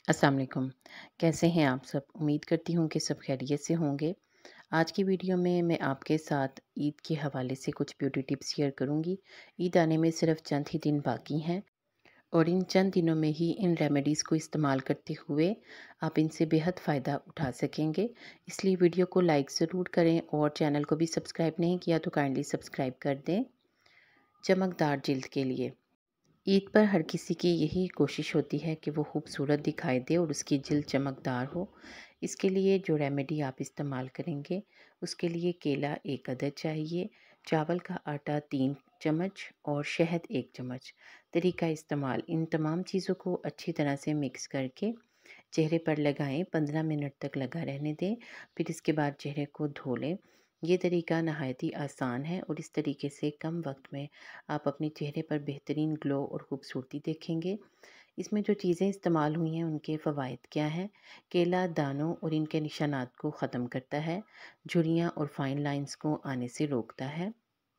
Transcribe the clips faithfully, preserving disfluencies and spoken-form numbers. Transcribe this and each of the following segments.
अस्सलाम वालेकुम। कैसे हैं आप सब? उम्मीद करती हूँ कि सब खैरियत से होंगे। आज की वीडियो में मैं आपके साथ ईद के हवाले से कुछ ब्यूटी टिप्स शेयर करूँगी। ईद आने में सिर्फ चंद ही दिन बाकी हैं और इन चंद दिनों में ही इन रेमेडीज़ को इस्तेमाल करते हुए आप इनसे बेहद फ़ायदा उठा सकेंगे। इसलिए वीडियो को लाइक ज़रूर करें और चैनल को भी सब्सक्राइब नहीं किया तो काइंडली सब्सक्राइब कर दें। चमकदार जिल्द के लिए ईद पर हर किसी की यही कोशिश होती है कि वो खूबसूरत दिखाई दे और उसकी जिल्द चमकदार हो। इसके लिए जो रेमेडी आप इस्तेमाल करेंगे उसके लिए केला एक अदद चाहिए, चावल का आटा तीन चम्मच और शहद एक चम्मच। तरीका इस्तेमाल: इन तमाम चीज़ों को अच्छी तरह से मिक्स करके चेहरे पर लगाएं, पंद्रह मिनट तक लगा रहने दें। फिर इसके बाद चेहरे को धो लें। ये तरीका नहायत ही आसान है और इस तरीके से कम वक्त में आप अपने चेहरे पर बेहतरीन ग्लो और ख़ूबसूरती देखेंगे। इसमें जो चीज़ें इस्तेमाल हुई हैं उनके फ़वाइद क्या हैं? केला दानों और इनके निशानात को ख़त्म करता है, झुर्रियाँ और फाइन लाइंस को आने से रोकता है।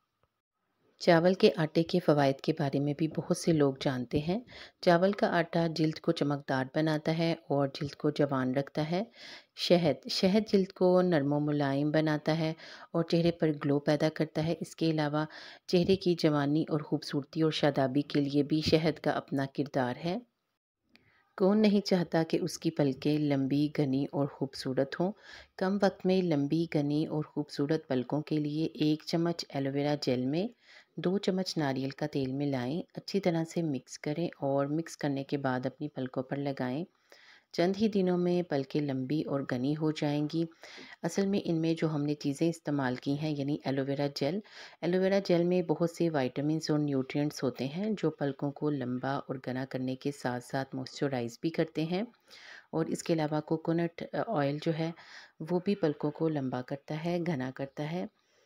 चावल के आटे के फ़वाइद के बारे में भी बहुत से लोग जानते हैं। चावल का आटा जिल्द को चमकदार बनाता है और जिल्द को जवान रखता है। शहद शहद जिल्द को नरम व मुलायम बनाता है और चेहरे पर ग्लो पैदा करता है। इसके अलावा चेहरे की जवानी और ख़ूबसूरती और शादाबी के लिए भी शहद का अपना किरदार है। कौन नहीं चाहता कि उसकी पलकें लंबी, घनी और ख़ूबसूरत हों। कम वक्त में लंबी, घनी और ख़ूबसूरत पलकों के लिए एक चम्मच एलोवेरा जेल में दो चम्मच नारियल का तेल मिलाएं, अच्छी तरह से मिक्स करें और मिक्स करने के बाद अपनी पलकों पर लगाएं। चंद ही दिनों में पलकें लंबी और घनी हो जाएंगी। असल में इनमें जो हमने चीज़ें इस्तेमाल की हैं यानी एलोवेरा जेल एलोवेरा जेल में बहुत से विटामिन्स और न्यूट्रिएंट्स होते हैं जो पलकों को लंबा और घना करने के साथ साथ मॉइस्चराइज भी करते हैं। और इसके अलावा कोकोनट ऑयल जो है वो भी पलकों को लंबा करता है, घना करता है।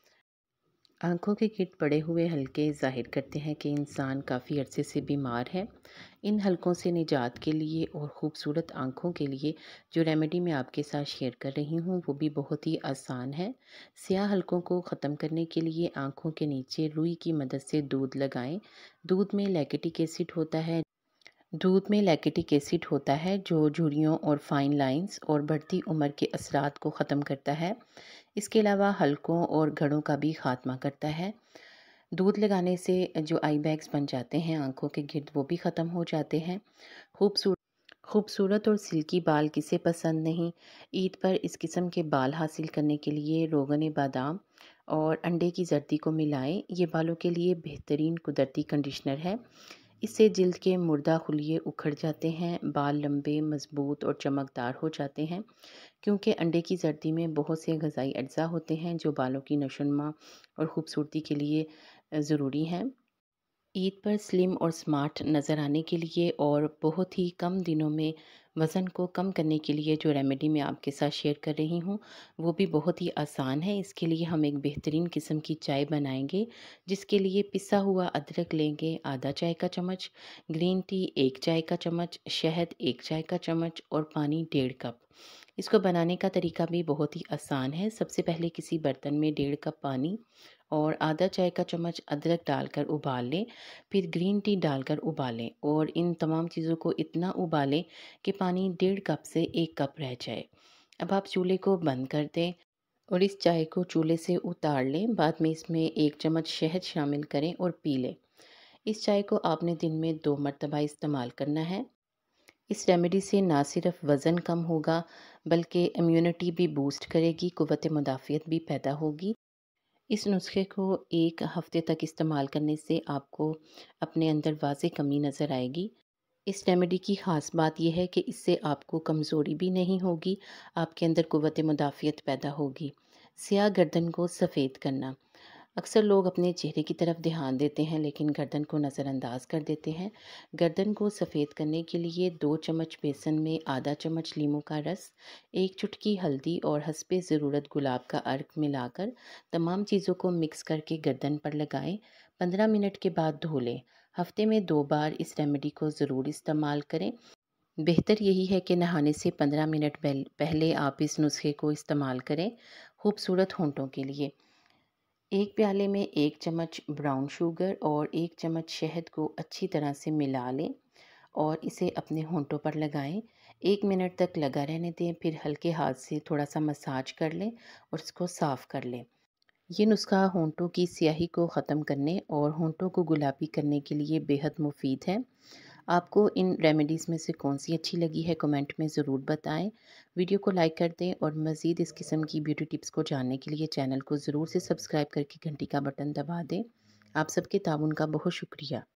आँखों के गिर्द पड़े हुए हलके ज़ाहिर करते हैं कि इंसान काफ़ी अरसे से बीमार है। इन हलकों से निजात के लिए और ख़ूबसूरत आँखों के लिए जो रेमेडी मैं आपके साथ शेयर कर रही हूँ वो भी बहुत ही आसान है। स्याह हलकों को ख़त्म करने के लिए आँखों के नीचे रुई की मदद से दूध लगाएं। दूध में लैक्टिक एसिड होता है दूध में लैक्टिक एसिड होता है जो झुर्रियों और फाइन लाइंस और बढ़ती उम्र के असरात को ख़त्म करता है। इसके अलावा हलकों और घड़ों का भी ख़ात्मा करता है। दूध लगाने से जो आई बैग्स बन जाते हैं आँखों के गिर्द वो भी ख़त्म हो जाते हैं। खूबसूरत खूबसूरत और सिल्की बाल किसे पसंद नहीं। ईद पर इस किस्म के बाल हासिल करने के लिए रोगन बादाम और अंडे की जर्दी को मिलाएं। ये बालों के लिए बेहतरीन कुदरती कंडीशनर है। इससे जिल्द के मुर्दा खुलिये उखड़ जाते हैं, बाल लंबे, मजबूत और चमकदार हो जाते हैं क्योंकि अंडे की जर्दी में बहुत से ग़िज़ाई अज्जा होते हैं जो बालों की नशोनुमा और ख़ूबसूरती के लिए ज़रूरी हैं। ईद पर स्लिम और स्मार्ट नज़र आने के लिए और बहुत ही कम दिनों में वज़न को कम करने के लिए जो रेमेडी मैं आपके साथ शेयर कर रही हूँ वो भी बहुत ही आसान है। इसके लिए हम एक बेहतरीन किस्म की चाय बनाएंगे जिसके लिए पिसा हुआ अदरक लेंगे आधा चाय का चम्मच, ग्रीन टी एक चाय का चम्मच, शहद एक चाय का चम्मच और पानी डेढ़ कप। इसको बनाने का तरीका भी बहुत ही आसान है। सबसे पहले किसी बर्तन में डेढ़ कप पानी और आधा चाय का चम्मच अदरक डालकर उबाल लें। फिर ग्रीन टी डालकर उबालें और इन तमाम चीज़ों को इतना उबालें कि पानी डेढ़ कप से एक कप रह जाए। अब आप चूल्हे को बंद कर दें और इस चाय को चूल्हे से उतार लें। बाद में इसमें एक चम्मच शहद शामिल करें और पी लें। इस चाय को आपने दिन में दो मरतबा इस्तेमाल करना है। इस रेमेडी से ना सिर्फ वज़न कम होगा बल्कि इम्यूनिटी भी बूस्ट करेगी, क़ुव्वत मुदाफ़ियत भी पैदा होगी। इस नुस्खे को एक हफ़्ते तक इस्तेमाल करने से आपको अपने अंदर वाज़ेह कमी नज़र आएगी। इस रेमेडी की ख़ास बात यह है कि इससे आपको कमज़ोरी भी नहीं होगी, आपके अंदर क़ुव्वत मुदाफ़ियत पैदा होगी। स्याह गर्दन को सफ़ेद करना: अक्सर लोग अपने चेहरे की तरफ ध्यान देते हैं लेकिन गर्दन को नज़रअंदाज कर देते हैं। गर्दन को सफ़ेद करने के लिए दो चम्मच बेसन में आधा चम्मच लीमू का रस, एक चुटकी हल्दी और हस्बे ज़रूरत गुलाब का अर्क मिलाकर तमाम चीज़ों को मिक्स करके गर्दन पर लगाएं। पंद्रह मिनट के बाद धो लें। हफ्ते में दो बार इस रेमेडी को ज़रूर इस्तेमाल करें। बेहतर यही है कि नहाने से पंद्रह मिनट पहले आप इस नुस्खे को इस्तेमाल करें। खूबसूरत होंठों के लिए एक प्याले में एक चम्मच ब्राउन शुगर और एक चम्मच शहद को अच्छी तरह से मिला लें और इसे अपने होंठों पर लगाएं। एक मिनट तक लगा रहने दें, फिर हल्के हाथ से थोड़ा सा मसाज कर लें और इसको साफ़ कर लें। ये नुस्खा होंठों की स्याही को ख़त्म करने और होंठों को गुलाबी करने के लिए बेहद मुफीद है। आपको इन रेमेडीज़ में से कौन सी अच्छी लगी है कमेंट में ज़रूर बताएं। वीडियो को लाइक कर दें और मज़ीद इस किस्म की ब्यूटी टिप्स को जानने के लिए चैनल को ज़रूर से सब्सक्राइब करके घंटी का बटन दबा दें। आप सबके ताउन का बहुत शुक्रिया।